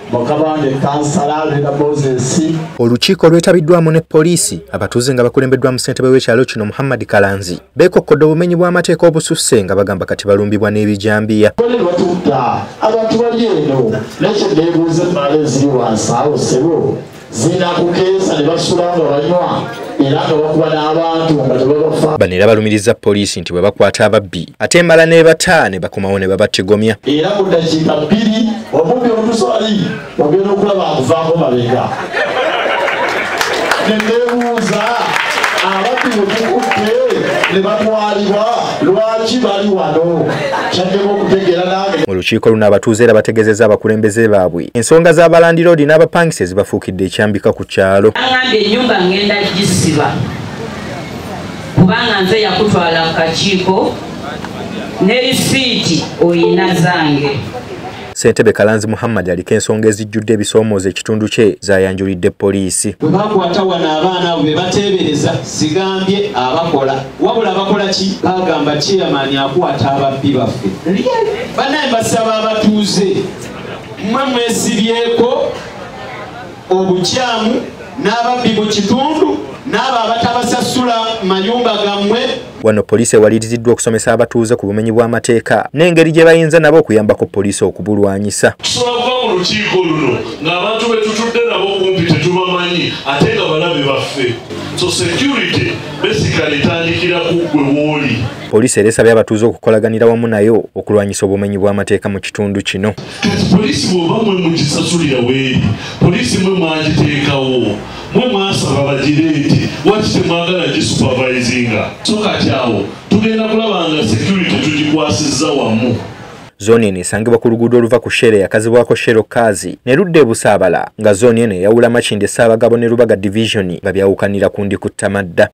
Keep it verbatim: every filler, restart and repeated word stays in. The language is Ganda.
Olukiiko lwetabiddwamu ne poliisi abatuuze nga bakulembeddwamu ssentebe w'ekyalo kino Muhammad Kalanzi beekokkodde obumenyi bw'amateeka obususse nga bagamba kati balumbibwa n'ebijambiya. Abantu bali eno nekyo beebuuze emmale eziri wansi awo ssebo zinakukeesa ne basula nga banywa era nga bakuba n'abantu nga tebabafa. Bano era balumiriza poliisi nti bwe bakwata ababbi ate emmala n'ebata ne bakomawo ne babatigomya. Era mu ddakiika bbiri omubbi omuswali ogenda okulaba akuvaako mabega. Ne beebuuza ababbi bwe tukutte ne batwalibwa lwaki bali wano kyaddeko okutegeera nange. Olukiiko luno abatuuze era bategezezza abakulembeze baabwe ensonga z'abalandiroodi n'abapangisa ezibafuukidde ekyambika ku kyalo. Aŋŋambye ennyumba ngenda gisiba kubanga nze yakutwala mu kakiiko ne lisiiti oyina zange. Ssentebe Kalanzi Muhammad aliko ensonga ezijjudde ebisoomooza ekitundu kye zaayanjulidde poliisi. Bwe bakwata wano abaana abo be bateebereza sigambye abakola wabula abakola ki bagamba chairman akwata ababbi baffe. Banaye basaba abatuuze mmwe mwesibyeko obukyamu n'ababbi mu kitundu n'abo abatabasasula mayumba gammwe. Wano poliisi ewaliriziddwa okusomesa abatuuze ku bumenyi bw'amateeka n'engeri gye bayinza nabo okuyambako poliisi okubulwanyisa. Tusobola kuba mu lukiiko luno ng'abantu be tutudde nabo kumpi tetubamanyi ate nga balabe baffe. So security basically etandikira ku ggwe w'oli. Poliisi era esabye abatuuze okukolaganira wamu nayo okulwanyisa obumenyi bw'amateeka mu kitundu kino. Kati poliisi bw'oba mwe mugisasulira weeri, poliisi mwe mwagiteekawo, mwe mwasaba bagireete, waki temwagala gisupervisinga. So kati awo tugenda kulaba nga security tugikwasizza wamu. Zooni eno esangibwa ku luguudo oluva ku Shere yakazibwako Shero Kazi ne ludde e Busaabala nga zooni eno eyawula Makindye Ssaabagabo ne Lubaga Division nga byawukanira ku Ndikuttamadda.